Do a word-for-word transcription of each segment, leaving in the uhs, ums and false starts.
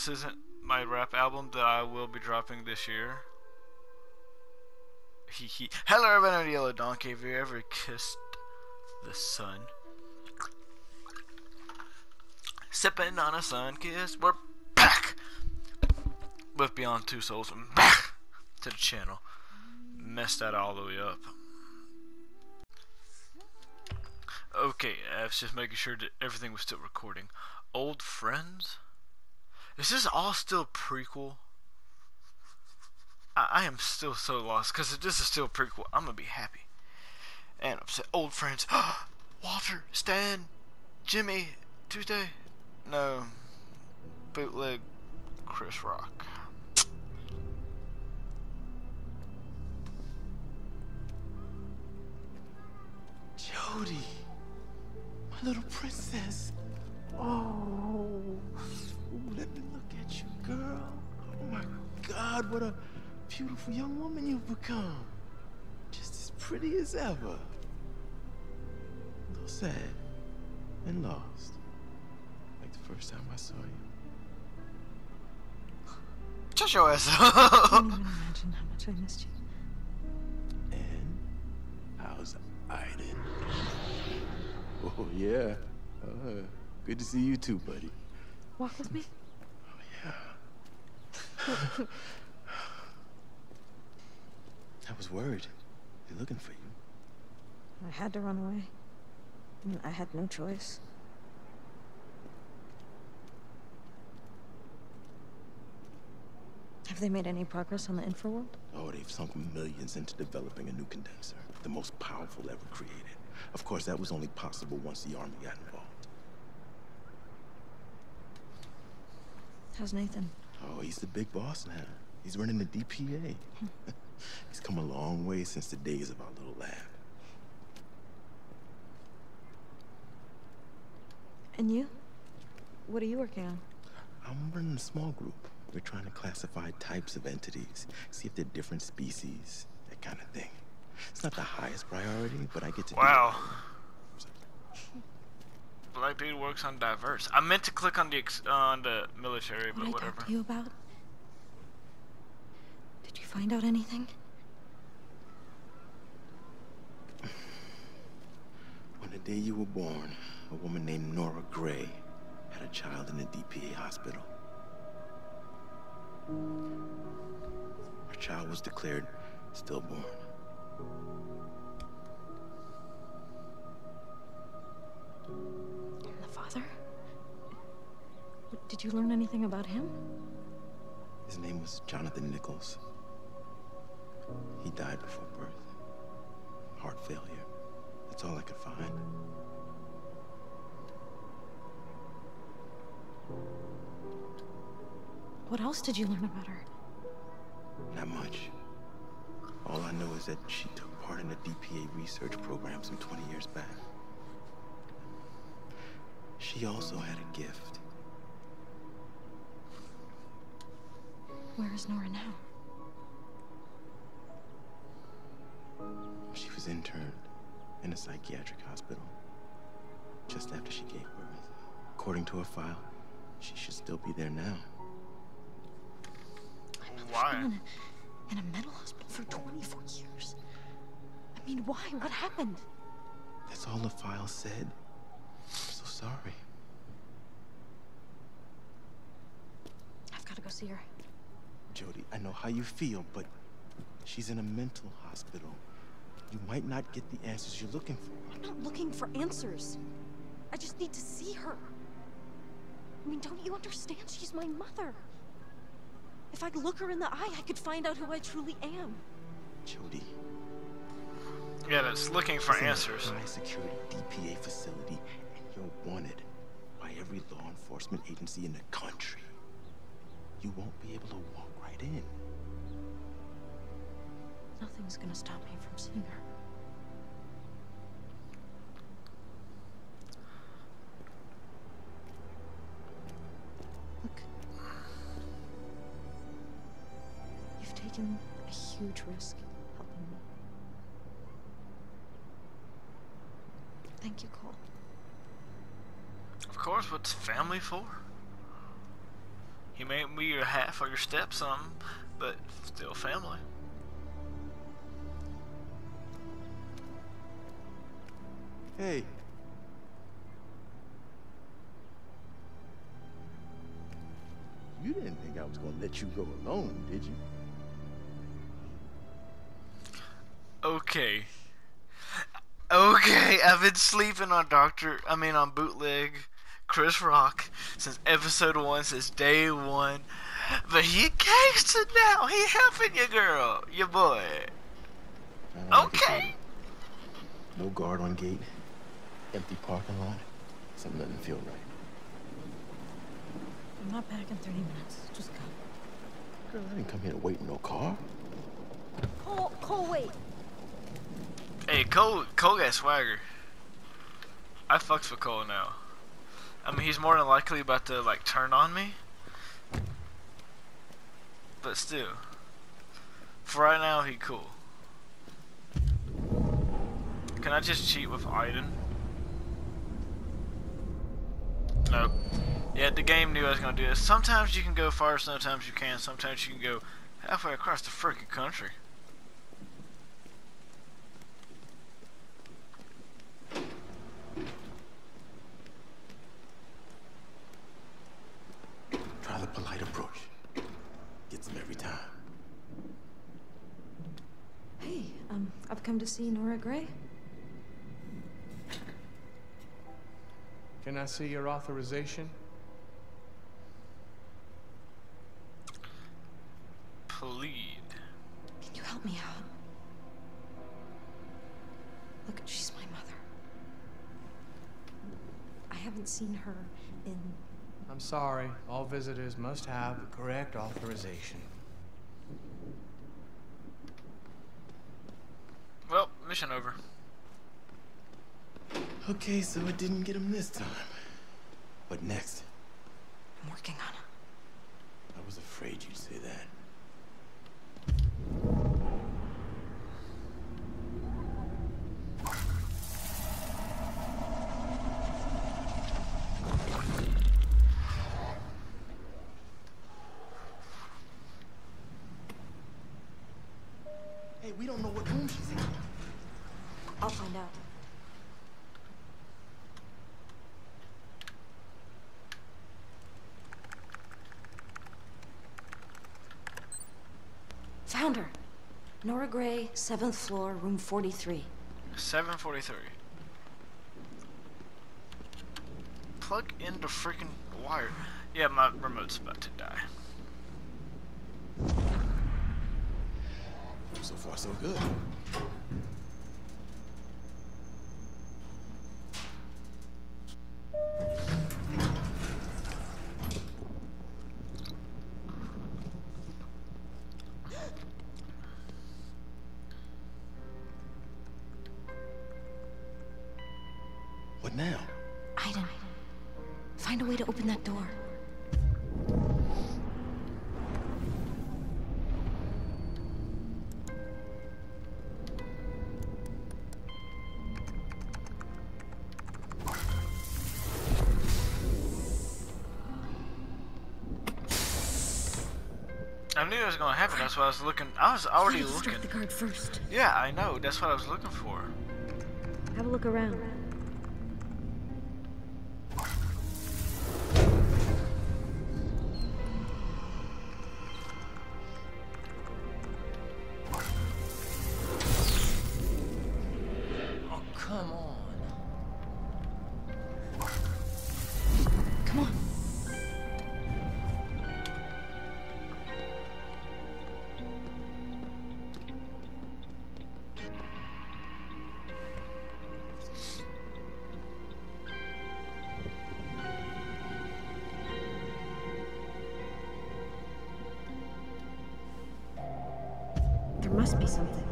this isn't my rap album that I will be dropping this year. He he. Hello, everyone. Yellow Donkey. Have you ever kissed the sun? Sipping on a sun kiss. We're back with Beyond Two Souls. I'm back to the channel. Messed that all the way up. Okay, I was just making sure that everything was still recording. Old friends? Is this all still prequel? I, I am still so lost, because if this is still prequel, I'm gonna be happy. And upset. Old friends. Walter, Stan, Jimmy, Tuesday. No. Bootleg Chris Rock. Jody, my little princess. Oh, ooh, let me look at you, girl. Oh my God, what a beautiful young woman you've become. Just as pretty as ever. A little sad and lost, like the first time I saw you. Shut your ass I up. can't even imagine how much I missed you. And how's Aiden? Oh yeah, uh, good to see you too, buddy. Walk with me? Oh yeah. I was worried. They're looking for you. I had to run away. I mean, I had no choice. Have they made any progress on the Infraworld? Oh, they've sunk millions into developing a new condenser, the most powerful ever created. Of course, that was only possible once the Army got involved. How's Nathan? Oh, he's the big boss now. He's running the D P A. He's come a long way since the days of our little lab. And you? What are you working on? I'm running a small group. We're trying to classify types of entities, see if they're different species, that kind of thing. It's not the highest priority, but I get to Wow. do it. Black dude works on diverse. I meant to click on the ex on the military, What but I whatever. talked to you about? Did you find out anything? On the day you were born, a woman named Nora Gray had a child in a D P A hospital. Her child was declared stillborn. And the father? What- Did you learn anything about him? His name was Jonathan Nichols. He died before birth. Heart failure. That's all I could find. What else did you learn about her? Not much. All I know is that she took part in a D P A research program some twenty years back. She also had a gift. Where is Nora now? She was interned in a psychiatric hospital just after she gave birth. According to her file, she should still be there now. Why? In a, in a mental hospital for twenty-four years. I mean, why? What happened? That's all the file said. I'm so sorry. I've got to go see her. Jody, I know how you feel, but she's in a mental hospital. You might not get the answers you're looking for. I'm not looking for answers. I just need to see her. I mean, don't you understand? She's my mother. If I look her in the eye, I could find out who I truly am. Jody. Yeah, that's looking for She's in a answers. high security D P A facility, and you're wanted by every law enforcement agency in the country. You won't be able to walk right in. Nothing's gonna stop me from seeing her. Look. You've taken a huge risk helping me. Thank you, Cole. Of course, what's family for? He may be your half or your stepson, but still family. Hey. You didn't think I was gonna let you go alone, did you? Okay. Okay, I've been sleeping on Doctor, I mean on bootleg Chris Rock since episode one, since day one. But he gangsta now. He helping your girl, your boy. Okay. No guard on gate, empty parking lot. Something doesn't feel right. I'm not back in thirty minutes. Just go. Girl, I didn't come here to wait in no car. Cole, Cole, wait. Hey, Cole, Cole got swagger. I fucks with Cole now. I mean, he's more than likely about to, like, turn on me. But still. For right now, he cool. Can I just cheat with Aiden? Nope. Yeah, the game knew I was gonna do this. Sometimes you can go far, sometimes you can. Sometimes you can go halfway across the freaking country. Try the polite approach. Gets them every time. Hey, um, I've come to see Nora Gray. Can I see your authorization? Plead. Can you help me out? Look, she's my mother. I haven't seen her in... I'm sorry. All visitors must have the correct authorization. Well, mission over. Okay, so it didn't get him this time. What next? I'm working on it. I was afraid you'd say that. Hey, we don't know what room she's in. I'll find out. Found her. Nora Gray, seventh floor, room forty-three. seven forty-three. Plug in the freaking wire. Yeah, my remote's about to die. So far, so good. What now? Aiden, find a way to open that door. I knew it was gonna happen. That's why I was looking. I was already Let's looking. start the guard first. Yeah, I know. That's what I was looking for. Have a look around. Oh, come on. Come on. There must be something.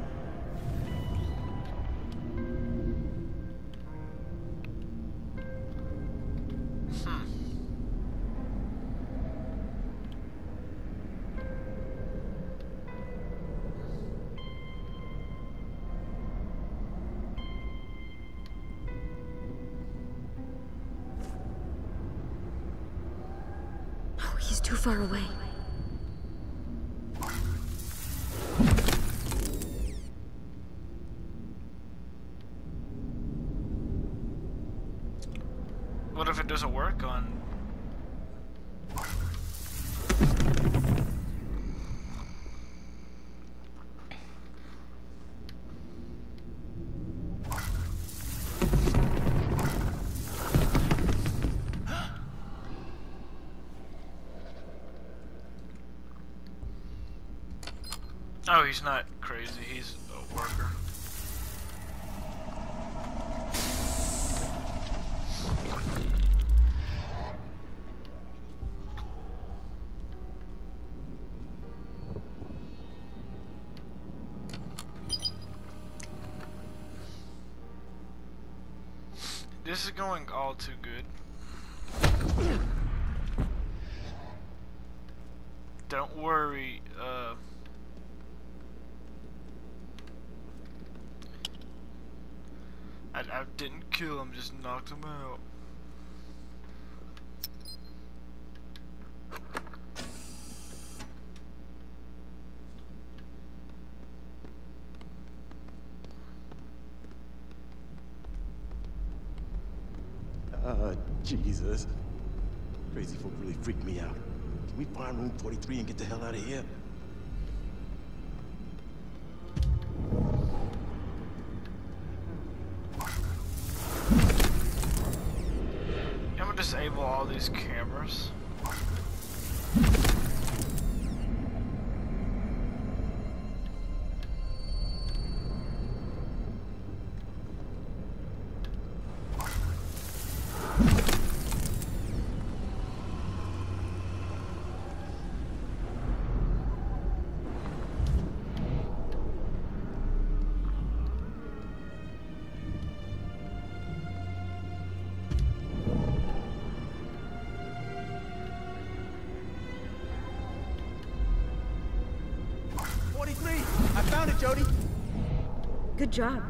Hmm. Oh, he's too far away. What if it doesn't work on... Oh, he's not crazy, he's a worker. This is going all too good. Don't worry, uh... I, I didn't kill him, just knocked him out. Uh, Jesus. Crazy folk really freaked me out. Can we find room forty-three and get the hell out of here? I'm gonna disable all these cameras. forty-three! I found it, Jody! Good job.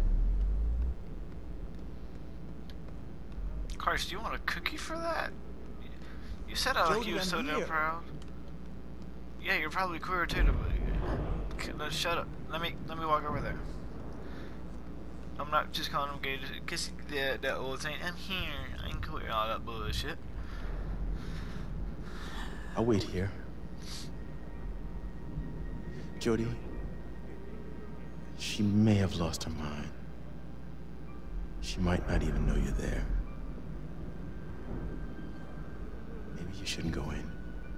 Christ, do you want a cookie for that? You said I like Jody, you were I'm so damn here. proud. Yeah, you're probably queer too, but okay, no, shut up. Let me let me walk over there. I'm not just calling him gay because that that old saying I'm here, I'm queer, all that bullshit. I'll wait here. Jody, she may have lost her mind. She might not even know you're there. Maybe you shouldn't go in.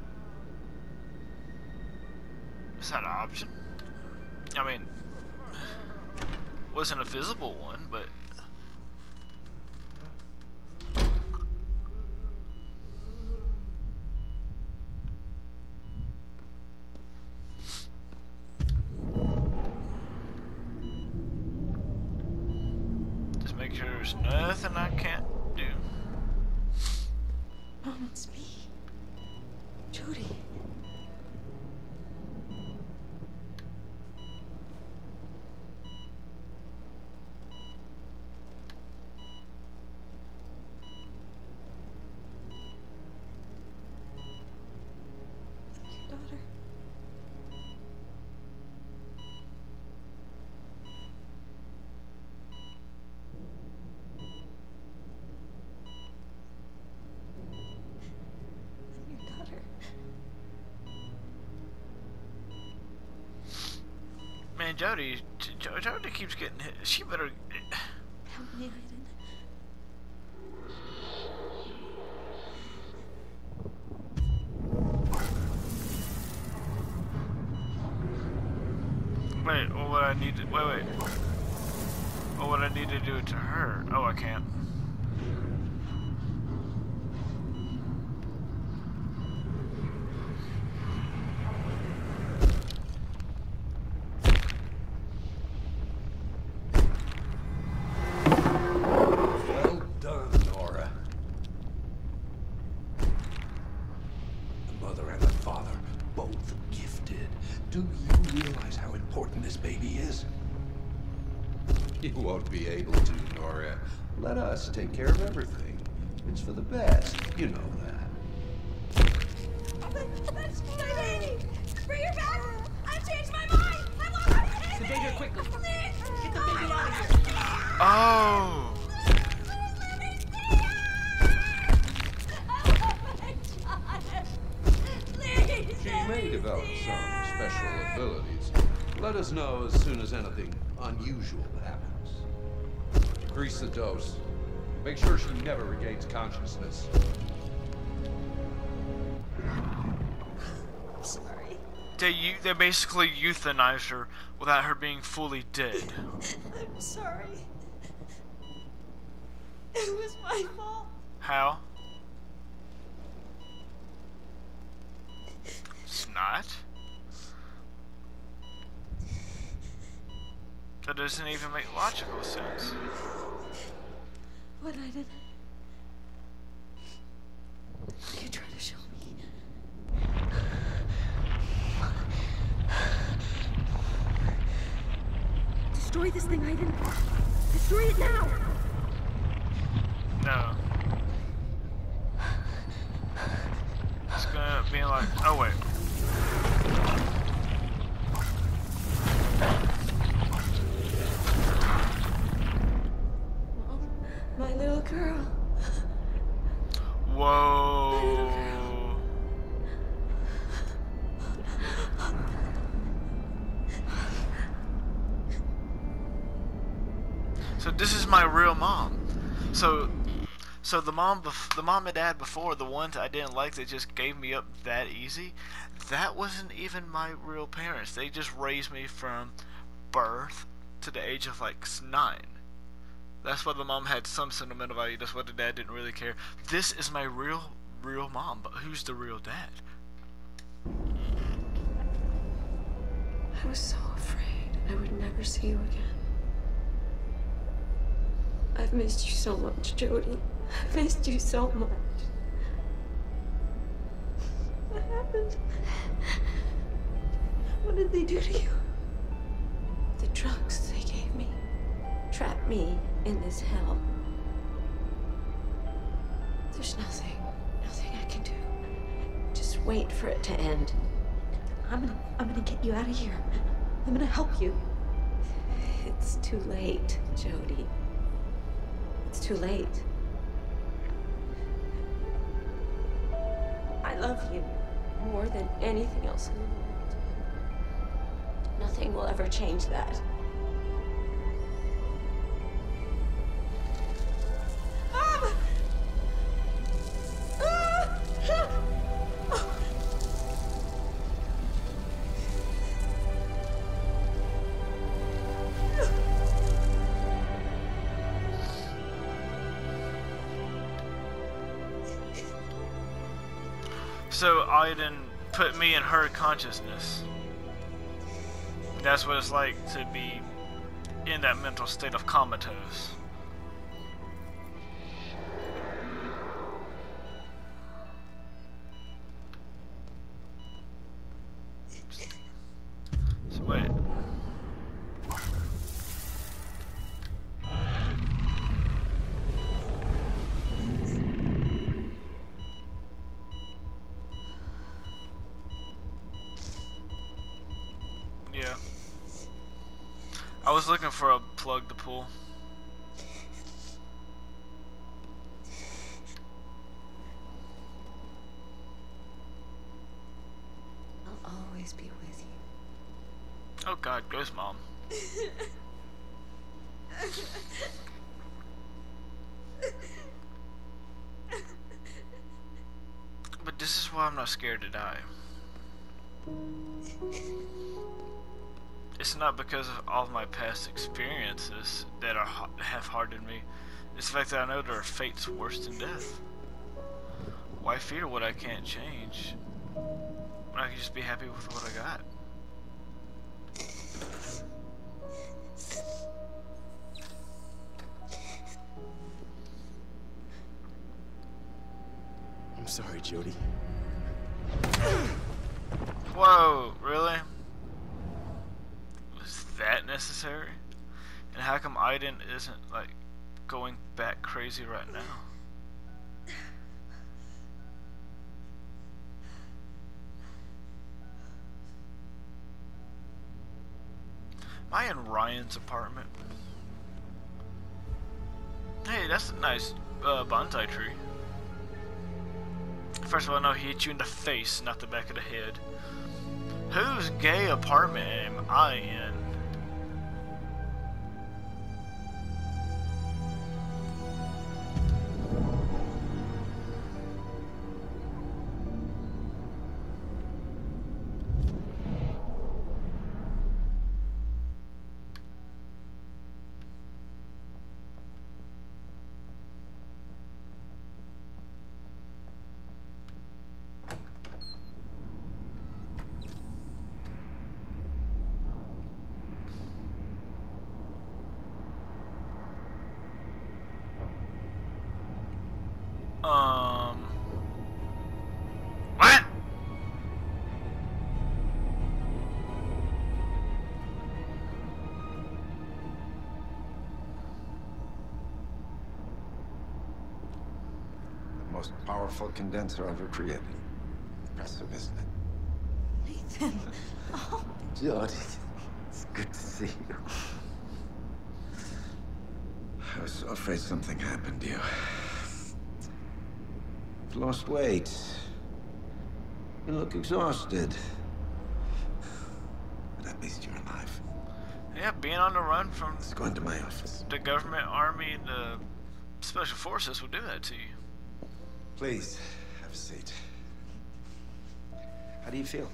Is that an option? I mean, wasn't a visible one, but just make sure there's nothing I can't do. Mom, it's me. Jody. Your daughter. Your daughter. Man, Jody, J Jody keeps getting hit. She better. Help me, Aiden. Wait, what would I need to? Wait, wait. What would I need to do to her? Oh, I can't. Well done, Nora. The mother and the father, both gifted. Do you realize how important this baby is? You won't be able to, Nora. Let us take care of everything. It's for the best. You know that. That's my baby! Bring her back! I've changed my mind! I want my baby! Sedator, quickly! Please! Get the baby out of here! Oh! She may develop some special abilities. Let us know as soon as anything unusual happens. Increase the dose. Make sure she never regains consciousness. I'm sorry. They, eu- they basically euthanized her without her being fully dead. I'm sorry. It was my fault. How? It's not. That doesn't even make logical sense. What I did? What are you trying to show me? Destroy this thing, Aiden. Destroy it now! No. It's gonna be like, oh wait. Mom, my little girl. Whoa. So this is my real mom. So, so the mom, bef the mom and dad before, the ones I didn't like that just gave me up that easy, that wasn't even my real parents. They just raised me from birth to the age of like nine. That's why the mom had some sentimental value. That's why the dad didn't really care. This is my real, real mom. But who's the real dad? I was so afraid I would never see you again. I've missed you so much, Jody. I've missed you so much. What happened? What did they do to you? The drugs they gave me trapped me in this hell. There's nothing, nothing I can do. Just wait for it to end. I'm gonna, I'm gonna get you out of here. I'm gonna help you. It's too late, Jody. It's too late. I love you more than anything else in the world. Nothing will ever change that. Mom! Ah! So Aiden put me in her consciousness. That's what it's like to be in that mental state of comatose. So wait. Yeah. I was looking for a plug to pull. I'll always be with you. Oh God, ghost mom. But this is why I'm not scared to die. It's not because of all of my past experiences that are have hardened me. It's the fact that I know there are fates worse than death. Why fear what I can't change when I can just be happy with what I got? I'm sorry, Jody. Whoa, really? Was that necessary? And how come Aiden isn't, like, going back crazy right now? I in Ryan's apartment? Hey, that's a nice uh, bonsai tree. First of all, no, he hit you in the face, not the back of the head. Whose gay apartment am I in? Um. What? The most powerful condenser ever created. Impressive, isn't it? Nathan. Oh. Jodie, it's good to see you. I was so afraid something happened to you. You've lost weight. You look exhausted. But at least you're alive. Yeah, being on the run from Let's go into my office. the government, army, and the special forces will do that to you. Please, have a seat. How do you feel?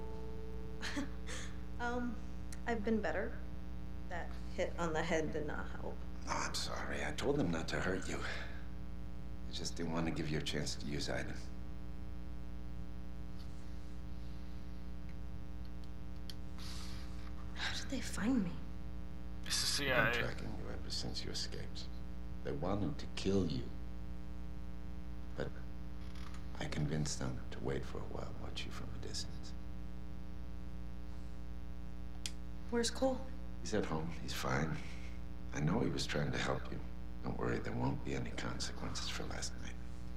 Um, I've been better. That hit on the head did not help. Oh, I'm sorry. I told them not to hurt you. I just didn't want to give you a chance to use Aiden. How did they find me? It's the C I've I been A. tracking you ever since you escaped. They wanted to kill you. But I convinced them to wait for a while, watch you from a distance. Where's Cole? He's at home. He's fine. I know he was trying to help you. Don't worry, there won't be any consequences for last night.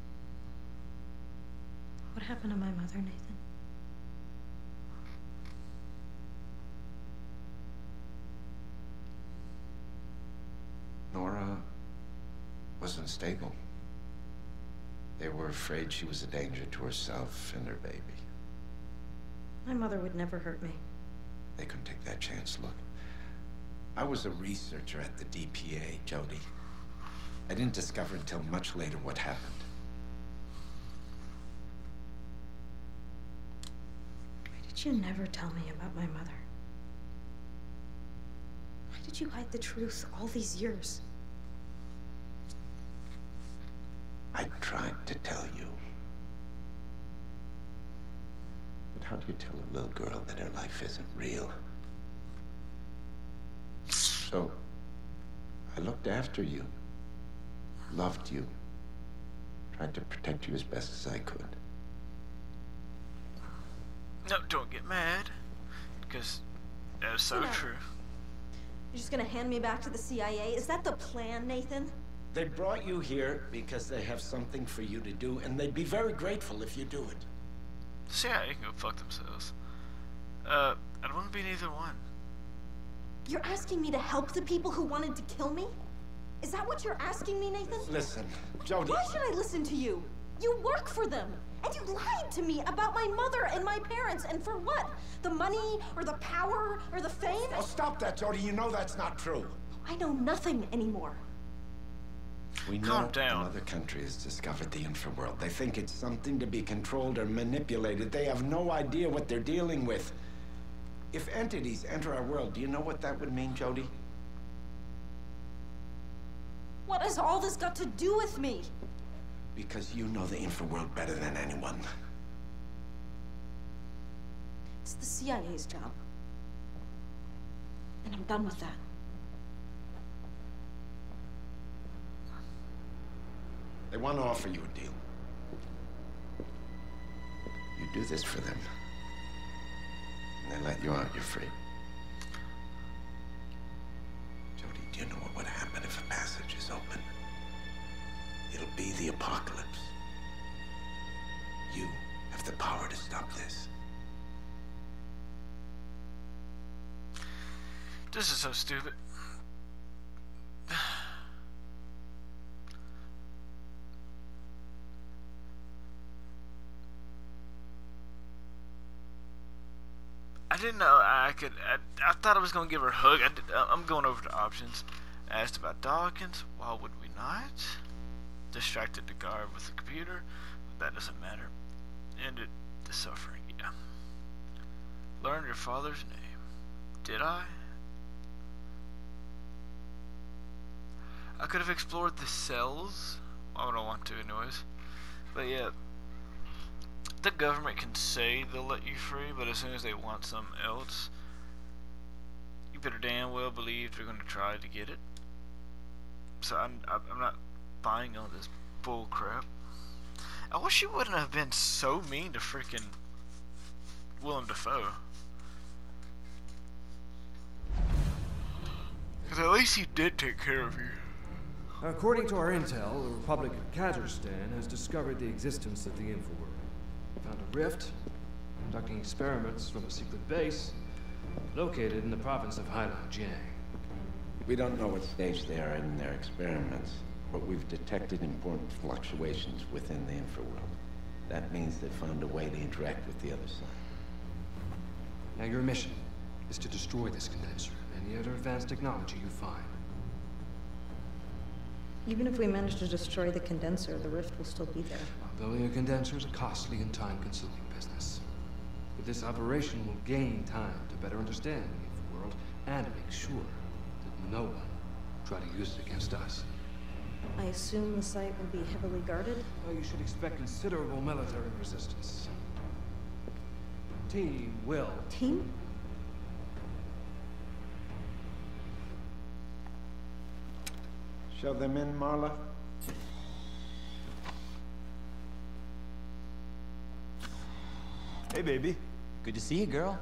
What happened to my mother, Nathan? Nora wasn't stable. They were afraid she was a danger to herself and her baby. My mother would never hurt me. They couldn't take that chance. Look, I was a researcher at the D P A, Jodie. I didn't discover until much later what happened. Why did you never tell me about my mother? Why did you hide the truth all these years? I tried to tell you. But how do you tell a little girl that her life isn't real? So, I looked after you, loved you, tried to protect you as best as I could. No, don't get mad, because that is so No. true. You're just gonna hand me back to the C I A? Is that the plan, Nathan? They brought you here because they have something for you to do, and they'd be very grateful if you do it. C I A can go fuck themselves. Uh, I don't want to be neither one. You're asking me to help the people who wanted to kill me? Is that what you're asking me, Nathan? Listen, Jodie. Why should I listen to you? You work for them, and you lied to me about my mother and my parents, and for what? The money, or the power, or the fame? Oh, stop that, Jodie. You know that's not true. I know nothing anymore. We know Calm down. another country has discovered the infraworld. They think it's something to be controlled or manipulated. They have no idea what they're dealing with. If entities enter our world, do you know what that would mean, Jodie? What has all this got to do with me? Because you know the infraworld better than anyone. It's the C I A's job. And I'm done with that. They want to offer you a deal. You do this for them, and they let you out, you're free. Jodie, do you know what would happen if a passage is open? It'll be the apocalypse. You have the power to stop this. This is so stupid. I didn't know I could. I, I thought I was gonna give her a hug. I did, I'm going over the options. I asked about Dawkins. Why would we not? Distracted the guard with the computer. But that doesn't matter. Ended the suffering. Yeah. Learn your father's name. Did I? I could have explored the cells. Why would I want to, anyways? But yeah. The government can say they'll let you free, but as soon as they want something else, you better damn well believe they're going to try to get it. So I'm, I'm not buying all this bull crap. I wish you wouldn't have been so mean to freaking Willem Dafoe. Because at least he did take care of you. According to our intel, the Republic of Kazakhstan has discovered the existence of the Infraworld. Found a rift, conducting experiments from a secret base located in the province of Heilongjiang. We don't know what stage they are in their experiments, but we've detected important fluctuations within the Infraworld. That means they found a way to interact with the other side. Now your mission is to destroy this condenser and the other advanced technology you find. Even if we manage to destroy the condenser, the rift will still be there. Building a condenser is a costly and time-consuming business. But this operation will gain time to better understand the Infraworld and make sure that no one try to use it against us. I assume the site will be heavily guarded? Well, you should expect considerable military resistance. Team will. Team? Shove them in, Marla. Hey, baby. Good to see you, girl.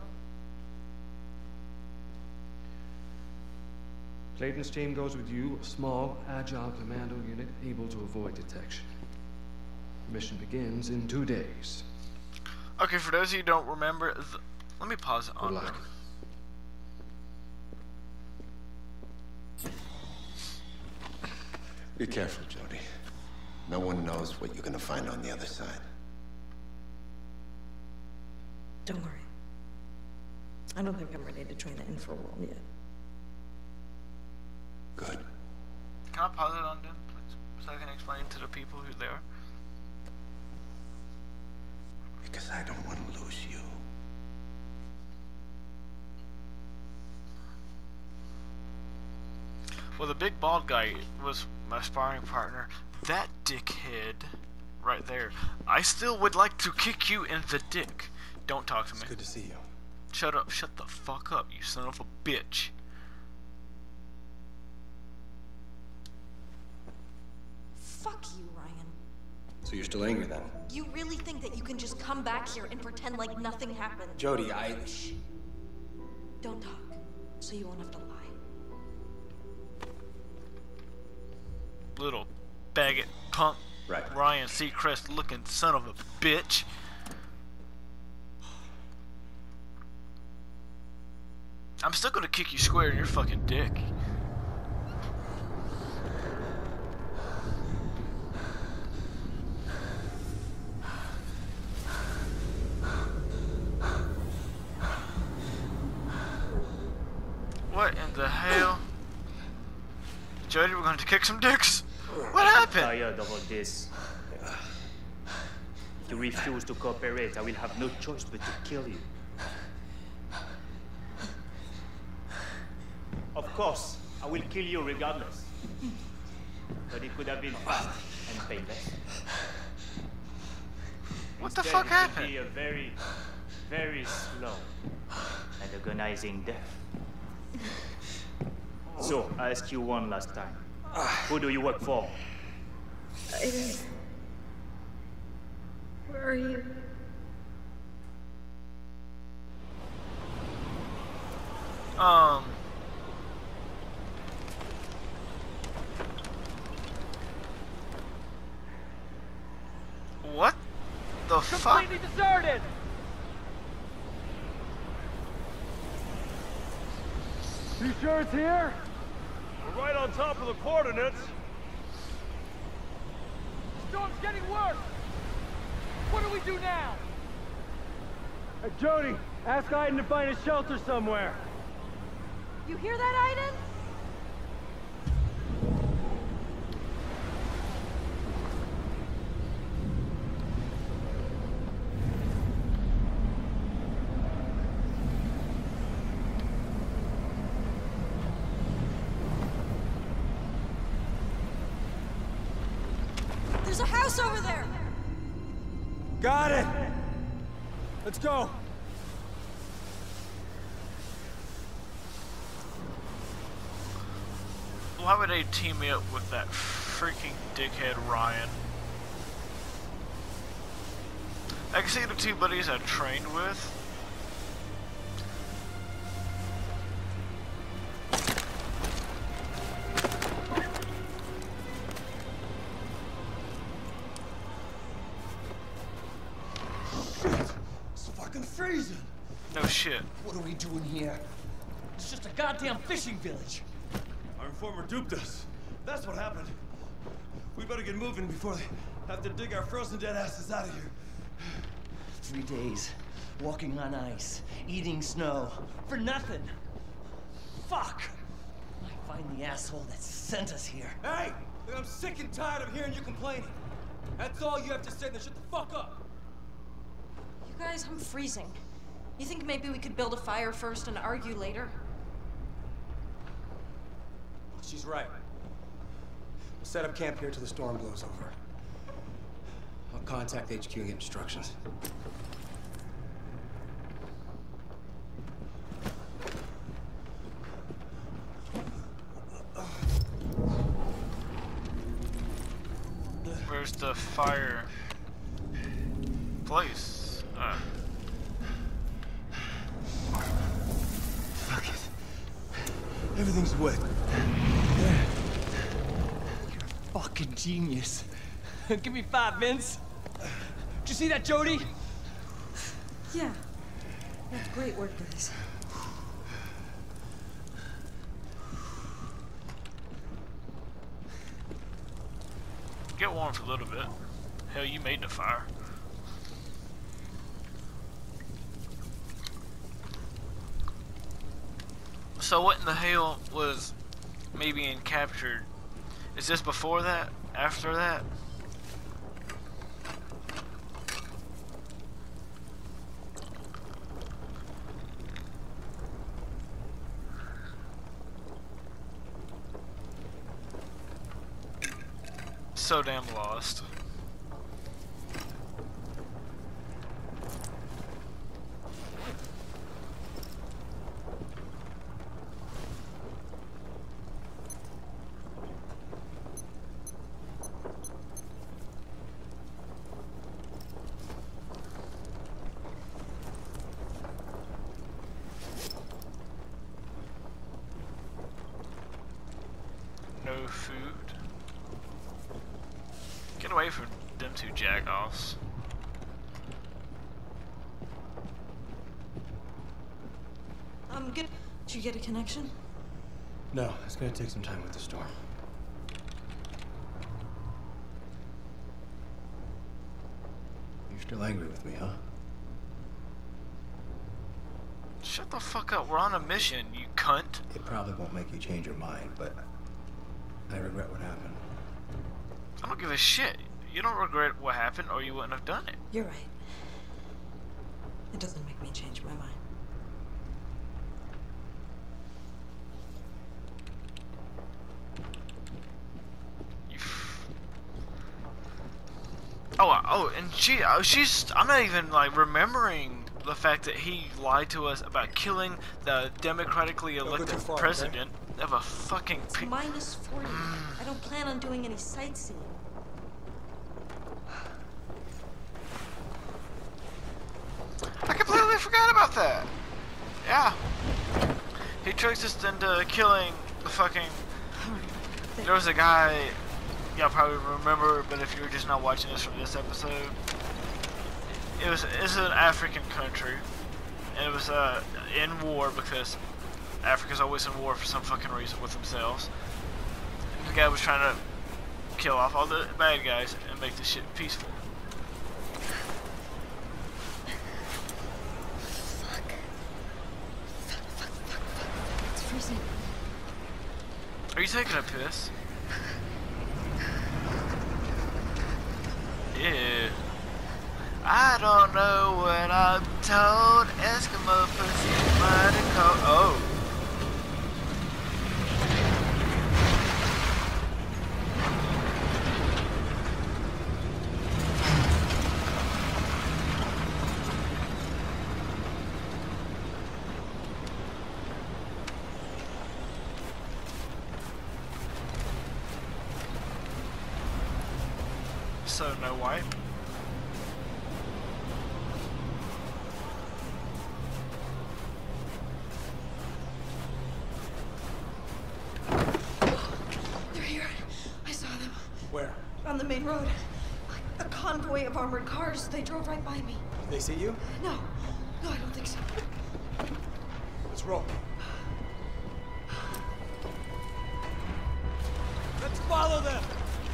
Clayton's team goes with you, a small, agile commando unit able to avoid detection. The mission begins in two days. Okay, for those of you who don't remember, th let me pause it on. Good luck. Be careful, Jody. No one knows what you're gonna find on the other side. Don't worry. I don't think I'm ready to join the Infraworld yet. Good. Can I pause it on them, please? So I can explain to the people who they are? Because I don't want to lose you. Well, the big bald guy was my sparring partner. That dickhead right there. I still would like to kick you in the dick. Don't talk to me. It's good to see you. Shut up. Shut the fuck up, you son of a bitch. Fuck you, Ryan. So you're still angry then? You really think that you can just come back here and pretend like nothing happened? Jody, I... Shh. Don't talk, so you won't have to lie. Little baggot punk. Right. Ryan Seacrest looking son of a bitch. I'm still gonna kick you square in your fucking dick. What in the hell? Jody, we're going to kick some dicks? What happened? I'm tired of all this. If you refuse to cooperate, I will have no choice but to kill you. Of course, I will kill you regardless. But it could have been fast and painless. What the Instead, fuck it happened? will be a very, very slow and agonizing death. So, I ask you one last time. Who do you work for? I... Where are you? Um... What the fuck? Completely deserted! You sure it's here? We're right on top of the coordinates. Storm's getting worse. What do we do now? Hey, Jody, ask Aiden to find a shelter somewhere. You hear that, Aiden? There's a house over there! Got it! Let's go! Why would they team me up with that freaking dickhead Ryan? I can see the two buddies I trained with. Freezing. No shit. What are we doing here? It's just a goddamn fishing village. Our informer duped us. That's what happened. We better get moving before they have to dig our frozen dead asses out of here. Three days, walking on ice, eating snow, for nothing. Fuck! I find the asshole that sent us here. Hey! I'm sick and tired of hearing you complaining. That's all you have to say, then shut the fuck up. You guys, I'm freezing. You think maybe we could build a fire first and argue later? She's right. We'll set up camp here till the storm blows over. I'll contact H Q and get instructions. Where's the fire place? Uh. Fuck it. Everything's wet. You're a fucking genius. Give me five, Vince. Did you see that, Jody? Yeah. That's great work, guys. Get warm for a little bit. Hell, you made the fire. So what in the hell was me being captured? Is this before that? After that? So damn lost. No food. Get away from them two jagoffs. I'm good. Did you get a connection? No, it's gonna take some time with the storm. You're still angry with me, huh? Shut the fuck up. We're on a mission, you cunt. It probably won't make you change your mind, but I regret what happened. I don't give a shit. You don't regret what happened or you wouldn't have done it. You're right. It doesn't make me change my mind. You f oh, oh, and she, oh, she's, I'm not even like remembering the fact that he lied to us about killing the democratically elected far, president okay? of a fucking It's pe- minus forty. I don't plan on doing any sightseeing. I completely forgot about that. Yeah. He tricked us into killing the fucking... There was a guy, y'all probably remember, but if you're just not watching this from this episode, it was it's an African country, and it was uh, in war because Africa's always in war for some fucking reason with themselves. And the guy was trying to kill off all the bad guys and make this shit peaceful. Fuck. Fuck, fuck, fuck, fuck, fuck. It's freezing. Are you taking a piss? Yeah. I don't know what I'm told. Eskimo pussy mighty cold. Oh. So no wipe. They're here. I saw them. Where? On the main road. A convoy of armored cars. They drove right by me. Did they see you? No. No, I don't think so. Let's roll. Let's follow them!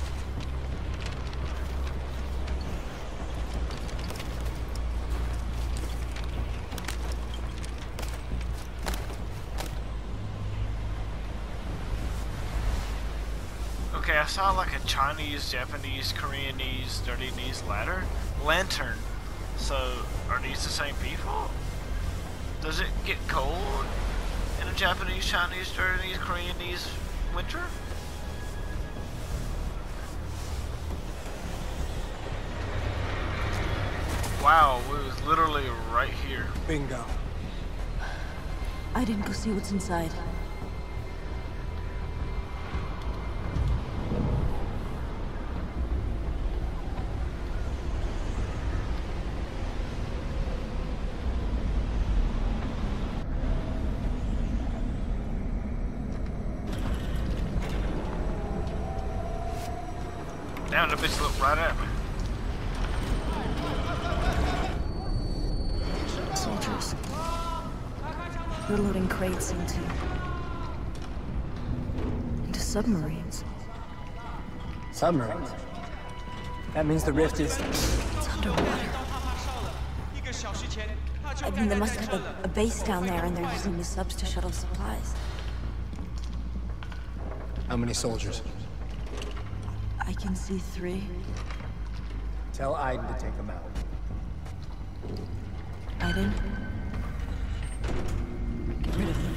Okay, I saw like a Chinese, Japanese, Koreanese, dirty knees ladder lantern. So are these the same people? Does it get cold in a Japanese, Chinese, dirty knees, Koreanese winter? Wow, we was literally right here. Bingo. I didn't go see what's inside. Damn, the bitch looked right at me. Soldiers. They're loading crates into... into submarines. Submarines? That means the rift is... It's underwater. I mean, they must have a, a base down there, and they're using the subs to shuttle supplies. How many soldiers? I can see three. Tell Aiden to take them out. Aiden? Get rid of them.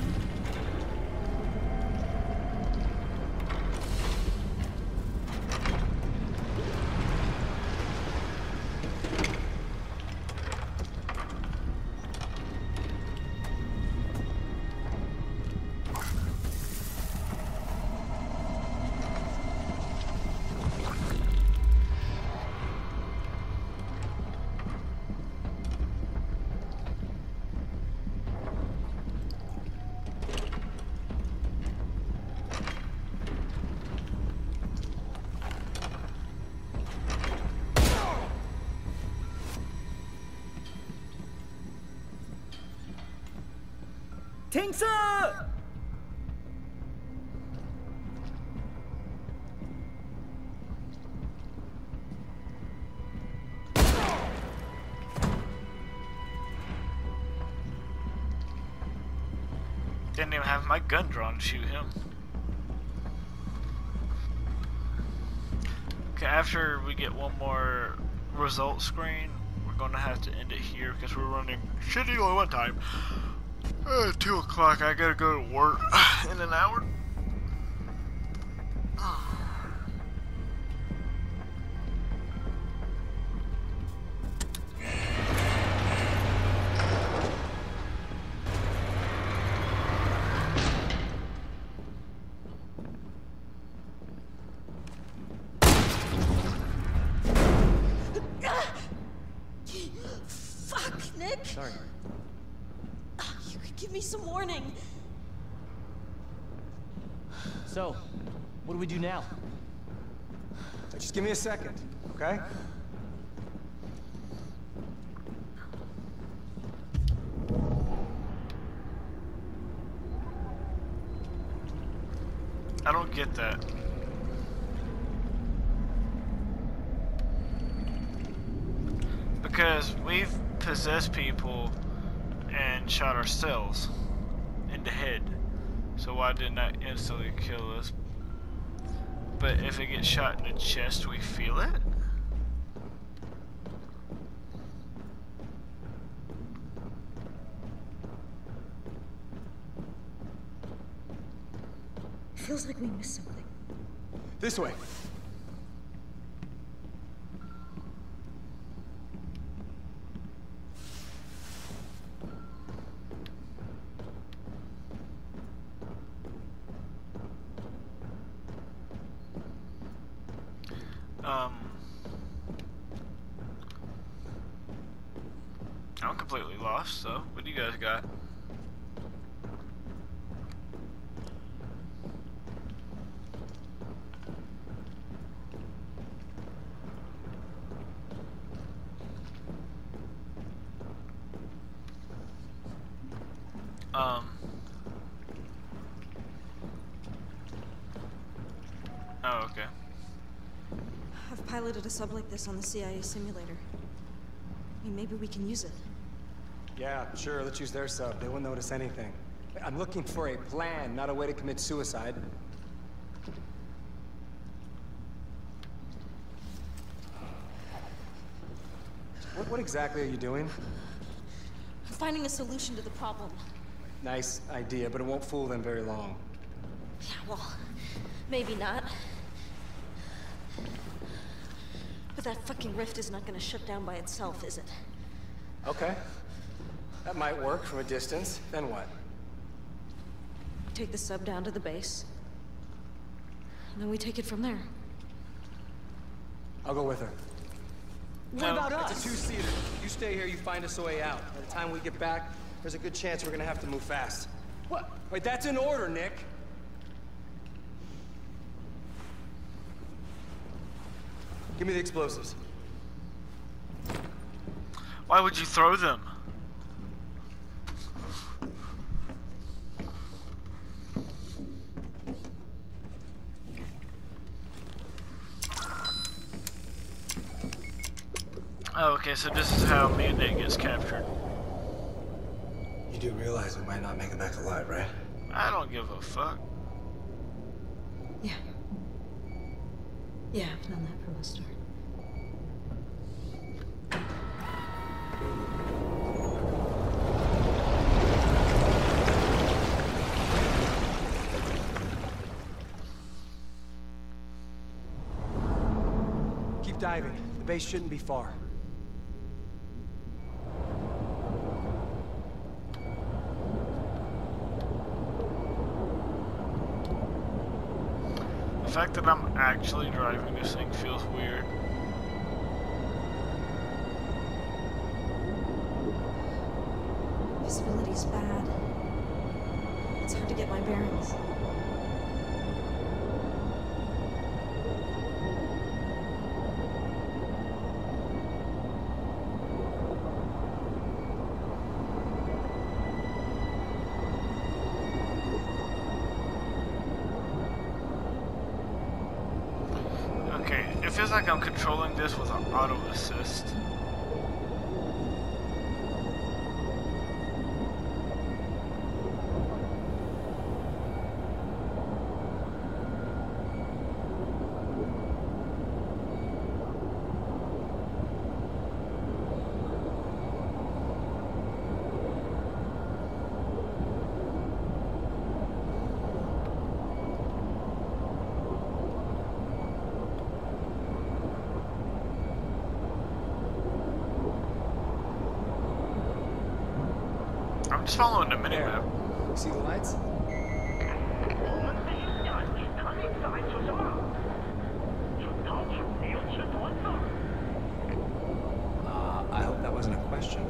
Didn't even have my gun drawn to shoot him. Okay, after we get one more result screen, we're gonna have to end it here because we're running shitty only one time. Uh, two o'clock. I gotta go to work in an hour. Fuck, Nick! Sorry. You could give me some warning. So, what do we do now? Just give me a second, okay? I don't get that. Because we've possessed people and shot ourselves in the head. So why didn't that instantly kill us? But if it gets shot in the chest, we feel it? Feels like we missed something. This way. Um, I'm completely lost, so what do you guys got? Um, oh, okay. I've piloted a sub like this on the C I A simulator. I mean, maybe we can use it. Yeah, sure, let's use their sub. They won't notice anything. I'm looking for a plan, not a way to commit suicide. What, what exactly are you doing? I'm finding a solution to the problem. Nice idea, but it won't fool them very long. Yeah, well, maybe not. But that fucking rift is not gonna shut down by itself, is it? Okay. That might work from a distance. Then what? Take the sub down to the base. And then we take it from there. I'll go with her. What about us? It's a two-seater. You stay here, you find us a way out. By the time we get back, there's a good chance we're gonna have to move fast. What? Wait, that's an order, Nick. Give me the explosives. Why would you throw them? Oh, okay, so this is how me and Nick gets captured. You do realize we might not make it back alive, right? I don't give a fuck. Yeah. Yeah, I've known that from the start. Keep diving. The base shouldn't be far. The fact that I'm actually driving this thing feels weird. Visibility's bad. It's hard to get my bearings. Okay, it feels like I'm controlling this with an auto assist. I'm just following the minimap. See the lights? Uh, I hope that wasn't a question.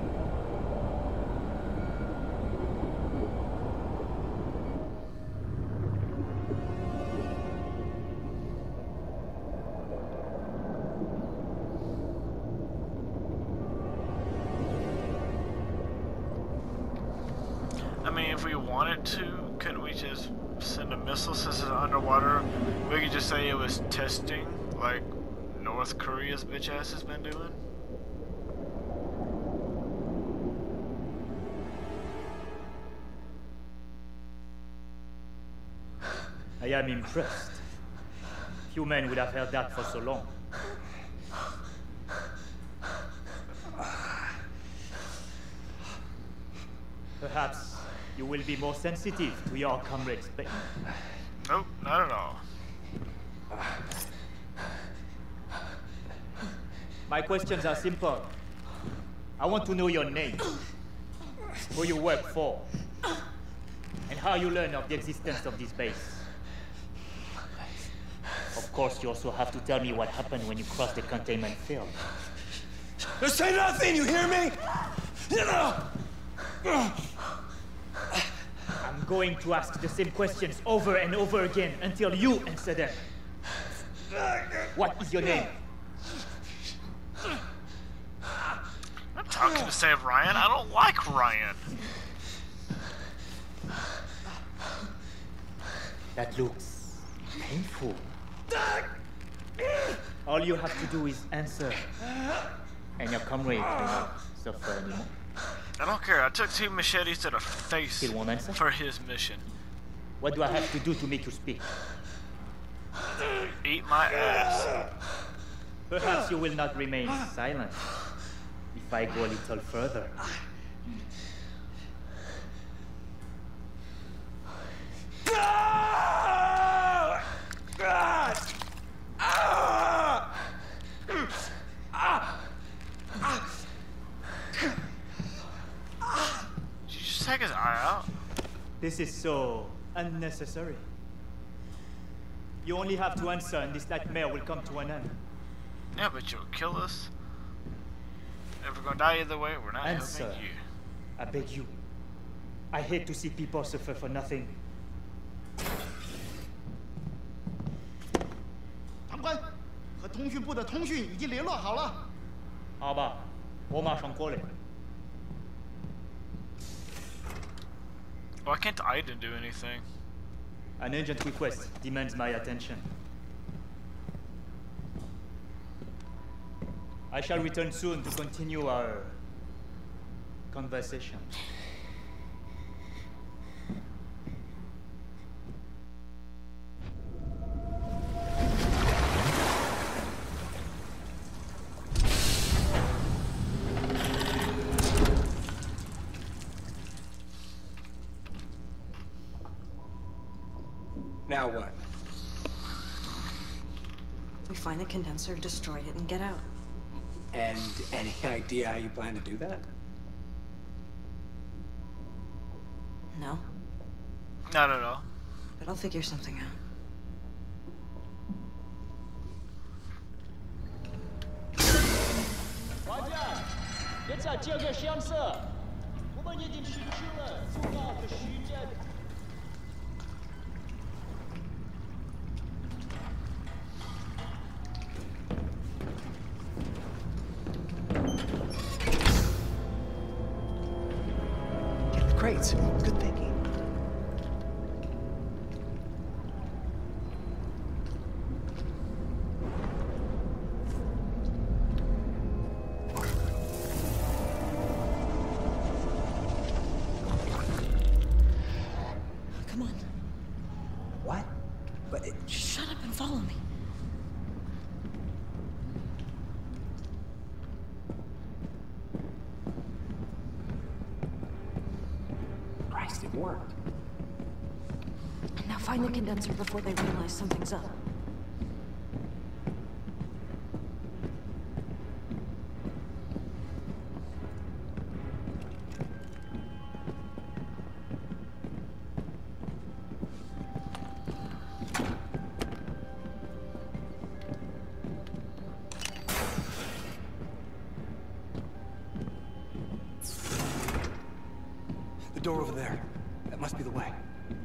I mean, if we wanted to, couldn't we just send a missile since it's underwater. We could just say it was testing, like North Korea's bitch ass has been doing. I am impressed. Few men would have heard that for so long. Perhaps you will be more sensitive to your comrade's pain. Nope, not at all. My questions are simple. I want to know your name, who you work for, and how you learn of the existence of this base. Of course, you also have to tell me what happened when you crossed the containment field. Say nothing, you hear me? I'm going to ask the same questions over and over again until you answer them. What is your name? I'm talking to save Ryan. I don't like Ryan. That looks painful. All you have to do is answer, and your comrade will not suffer anymore. I don't care. I took two machetes to the face Still won't answer? for his mission. What do I have to do to make you speak? Eat my ass. Perhaps you will not remain silent if I go a little further. Did you just take his eye out? This is so unnecessary. You only have to answer and this nightmare will come to an end. Yeah, but you'll kill us. If we're gonna die either way, we're not Answer. helping you. I beg you. I hate to see people suffer for nothing. 长官，和通讯部的通讯已经联络好了。 好吧，我马上过来。 Why can't Aiden do anything? An urgent request demands my attention. I shall return soon to continue our conversation. Now what? We find the condenser, destroy it, and get out. And any idea how you plan to do that? No, Not at all. but I'll figure something out. Get the crates. Good thinking. Come on, What? But it, just shut up and follow me. Christ, it worked. And now find the condenser before they realize something's up. The door over there. That must be the way.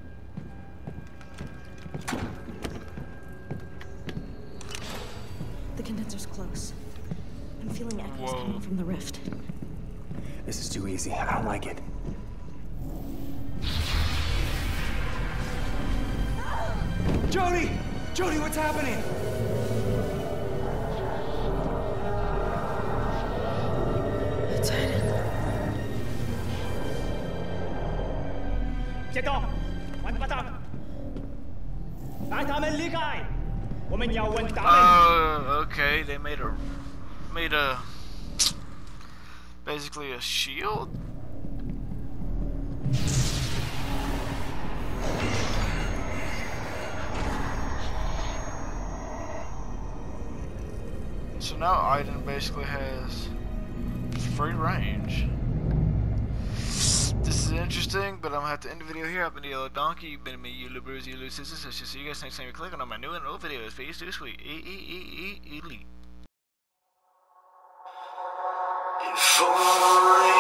The condenser's close. I'm feeling echoes Whoa. coming from the rift. This is too easy. I don't like it. Jody! Jody, what's happening? Lieutenant. 接动，玩巴掌，带他们离开。我们要问他们。 Oh, okay. They made a made a basically a shield. So now Aiden basically has free range. This is interesting, but I'm gonna have to end the video here. I've been the Yellow Donkey. You've been me, you little bruisey, you little sisters. I shall see you guys next time you click on my new and old videos. Peace, do sweet. E E E E elite. If only